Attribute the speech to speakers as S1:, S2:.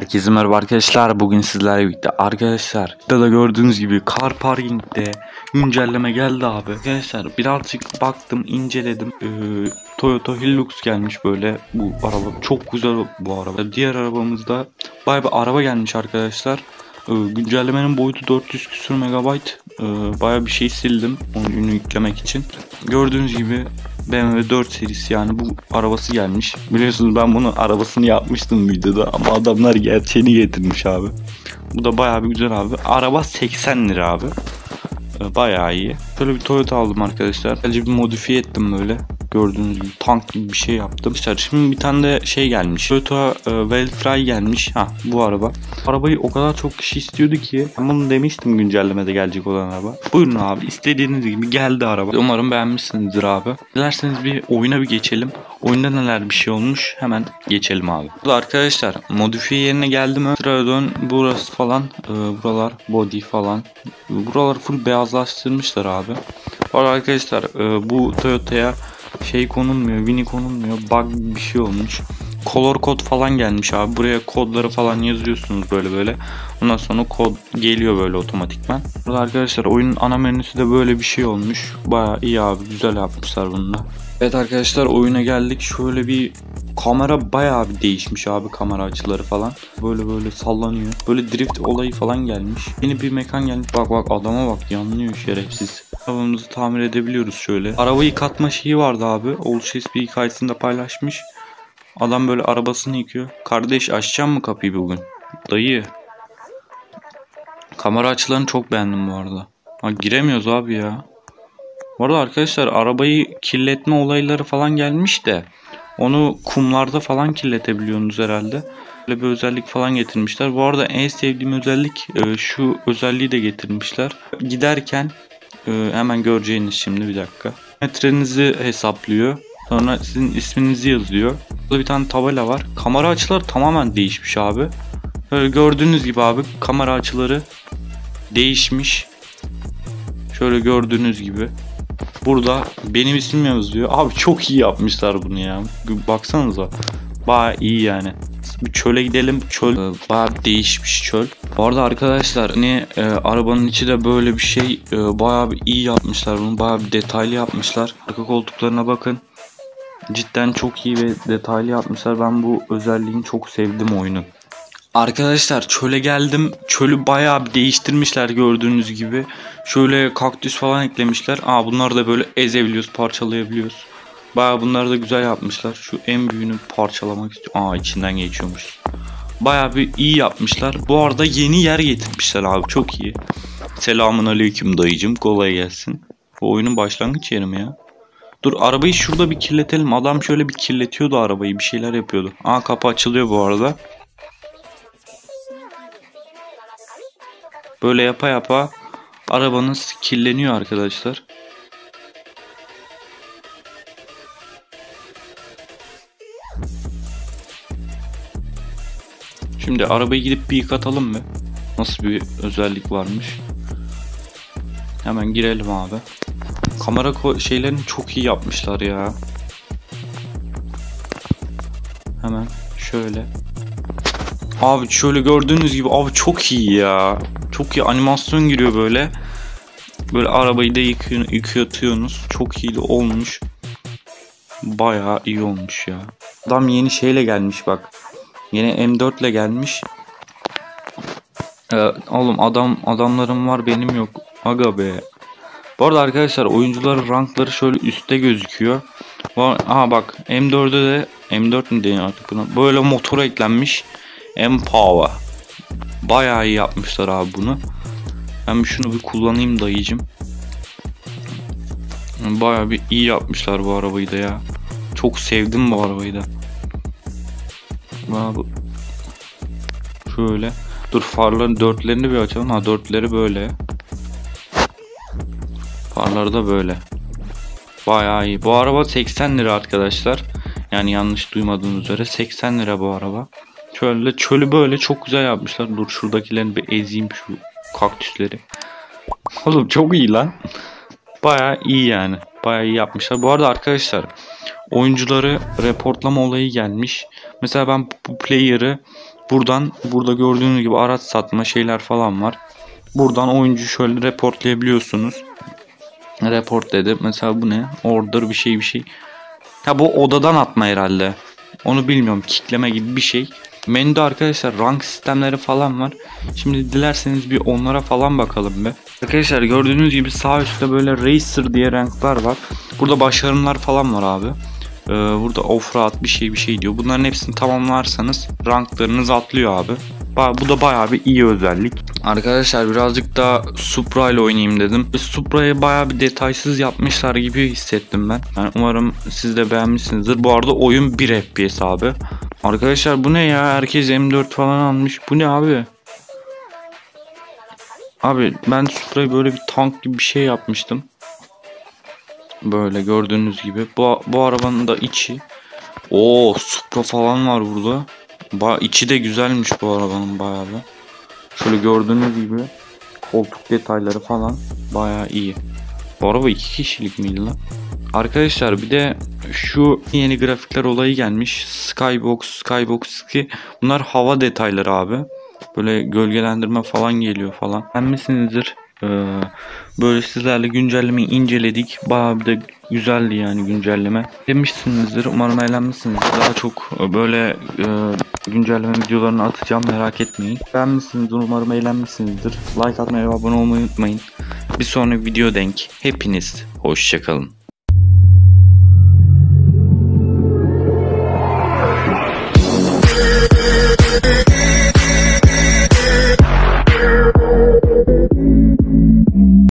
S1: Herkese merhaba arkadaşlar. Bugün sizlerle birlikte arkadaşlar da gördüğünüz gibi Car Parking'de güncelleme geldi abi. Arkadaşlar birazcık baktım, inceledim. Toyota Hilux gelmiş böyle. Bu araba çok güzel bu araba. Diğer arabamızda bayağı bir araba gelmiş arkadaşlar. Güncellemenin boyutu 400 küsur megabayt. Bayağı bir şey sildim onu yüklemek için. Gördüğünüz gibi BMW 4 serisi, yani bu arabası gelmiş. Biliyorsunuz ben bunun arabasını yapmıştım videoda ama adamlar gerçeğini getirmiş abi. Bu da bayağı bir güzel abi. Araba 80 lira abi. Bayağı iyi. Şöyle bir Toyota aldım arkadaşlar. Sadece bir modifiye ettim böyle. Gördüğünüz gibi tank gibi bir şey yaptım. İşte şimdi bir tane de şey gelmiş. Toyota Wellfly gelmiş. Bu araba. Arabayı o kadar çok kişi istiyordu ki ben bunu demiştim güncellemede gelecek olan araba. Buyurun abi, istediğiniz gibi geldi araba. Umarım beğenmişsinizdir abi. Dilerseniz bir oyuna bir geçelim. Oyunda neler bir şey olmuş hemen geçelim abi. Burada arkadaşlar modifiye yerine geldim. Sıradan burası falan. Buralar body falan. Buraları full beyazlaştırmışlar abi. Bu arada arkadaşlar bu Toyota'ya şey konulmuyor, Winnie konulmuyor, bug bir şey olmuş. Color kod falan gelmiş abi. Buraya kodları falan yazıyorsunuz böyle. Ondan sonra kod geliyor böyle otomatikman. Burada arkadaşlar oyunun ana menüsü de böyle bir şey olmuş. Bayağı iyi abi, güzel yapmışlar bunu da. Evet arkadaşlar, oyuna geldik. Şöyle bir kamera bayağı bir değişmiş abi, kamera açıları falan. Böyle sallanıyor. Böyle drift olayı falan gelmiş. Yeni bir mekan gelmiş. Bak adama bak, yanlıyor şerefsiz. Arabamızı tamir edebiliyoruz şöyle. Arabayı yıkatma şeyi vardı abi. Oluşes bir hikayesinde paylaşmış. Adam böyle arabasını yıkıyor. Kardeş, açacağım mı kapıyı bugün? Dayı. Kamera açılarını çok beğendim bu arada. Giremiyoruz abi ya. Bu arada arkadaşlar arabayı kirletme olayları falan gelmiş de onu kumlarda falan kirletebiliyorsunuz herhalde. Böyle bir özellik falan getirmişler. Bu arada en sevdiğim özellik şu özelliği de getirmişler. Giderken hemen göreceğiniz, şimdi bir dakika. Metrenizi hesaplıyor. Sonra sizin isminizi yazıyor. Burada bir tane tabela var. Kamera açıları tamamen değişmiş abi. Böyle gördüğünüz gibi abi kamera açıları değişmiş. Şöyle gördüğünüz gibi. Burada benim ismim yazıyor. Abi çok iyi yapmışlar bunu ya. Baksanıza. Bayağı iyi yani. Bir çöle gidelim. Çöl bayağı değişmiş çöl. Bu arada arkadaşlar hani arabanın içi de böyle bir şey. Bayağı bir iyi yapmışlar bunu. Bayağı bir detaylı yapmışlar. Arka koltuklarına bakın. Cidden çok iyi ve detaylı yapmışlar. Ben bu özelliğini çok sevdim oyunun. Arkadaşlar çöle geldim. Çölü bayağı bir değiştirmişler gördüğünüz gibi. Şöyle kaktüs falan eklemişler. Bunları da böyle ezebiliyoruz, parçalayabiliyoruz. Bayağı bunları da güzel yapmışlar. Şu en büyüğünü parçalamak istiyorum. İçinden geçiyormuş. Bayağı bir iyi yapmışlar. Bu arada yeni yer getirmişler abi, çok iyi. Selamun aleyküm dayıcım, kolay gelsin. Bu oyunun başlangıç yeri mi ya? Dur, arabayı şurada bir kirletelim. Adam şöyle bir kirletiyordu arabayı, bir şeyler yapıyordu. Kapı açılıyor bu arada. Böyle yapa arabanız kirleniyor arkadaşlar. Şimdi arabayı gidip bir yıkatalım mı? Nasıl bir özellik varmış? Hemen girelim abi. Kamera şeylerini çok iyi yapmışlar ya. Hemen şöyle. Abi şöyle gördüğünüz gibi abi çok iyi ya. Çok iyi animasyon giriyor böyle. Böyle arabayı da yıkatıyorsunuz. Çok iyi de olmuş. Bayağı iyi olmuş ya. Adam yeni şeyle gelmiş bak. Yeni M4 ile gelmiş. Oğlum adamlarım var, benim yok. Aga be. Bu arada arkadaşlar oyuncuların rankları şöyle üstte gözüküyor. Bak M4'de de M4 mi deniyor artık buna? Böyle motor eklenmiş. M-Power. Bayağı iyi yapmışlar abi bunu. Ben şunu bir kullanayım dayıcım. Bayağı bir iyi yapmışlar bu arabayı da ya. Çok sevdim bu arabayı da. Abi şöyle. Dur, farların dörtlerini bir açalım. Dörtleri böyle. Farları da böyle. Bayağı iyi. Bu araba 80 lira arkadaşlar. Yani yanlış duymadığınız üzere 80 lira bu araba. Şöyle çölü böyle çok güzel yapmışlar. Dur, şuradakilerini bir ezeyim, şu kaktüsleri. Oğlum çok iyi lan. Bayağı iyi yani. Bayağı iyi yapmışlar. Bu arada arkadaşlar oyuncuları reportlama olayı gelmiş. Mesela ben bu player'ı Burada gördüğünüz gibi araç satma şeyler falan var. Buradan oyuncu şöyle reportlayabiliyorsunuz. Report dedi. Mesela bu ne? Order bir şey. Ha, bu odadan atma herhalde. Onu bilmiyorum. Kickleme gibi bir şey. Menüde arkadaşlar rank sistemleri falan var. Şimdi dilerseniz bir onlara falan bakalım be. Arkadaşlar gördüğünüz gibi sağ üstte böyle Racer diye ranklar var. Burada başarımlar falan var abi. Burada offroad bir şey diyor. Bunların hepsini tamamlarsanız ranklarınız atlıyor abi. Bu da bayağı bir iyi özellik. Arkadaşlar birazcık da Supra ile oynayayım dedim. Supra'yı bayağı bir detaysız yapmışlar gibi hissettim ben. Yani umarım siz de beğenmişsinizdir. Bu arada oyun 1 FPS abi. Arkadaşlar bu ne ya? Herkes M4 falan almış. Bu ne abi? Abi ben Supra'yı böyle bir tank gibi bir şey yapmıştım. Böyle gördüğünüz gibi. Bu arabanın da içi. Oo, Supra falan var burada. İçi de güzelmiş bu arabanın bayağı bir. Şöyle gördüğünüz gibi koltuk detayları falan bayağı iyi. Bu araba 2 kişilik miydi lan? Arkadaşlar bir de şu yeni grafikler olayı gelmiş. Skybox 2. Bunlar hava detayları abi. Böyle gölgelendirme falan geliyor falan. Beğenmişsinizdir. Böyle sizlerle güncellemeyi inceledik. Bayağı bir de güzeldi yani güncelleme. Demişsinizdir. Umarım eğlenmişsinizdir. Daha çok böyle güncelleme videolarını atacağım. Merak etmeyin. Beğenmişsinizdir. Umarım eğlenmişsinizdir. Like atmayı ve abone olmayı unutmayın. Bir sonraki video denk. Hepiniz hoşçakalın.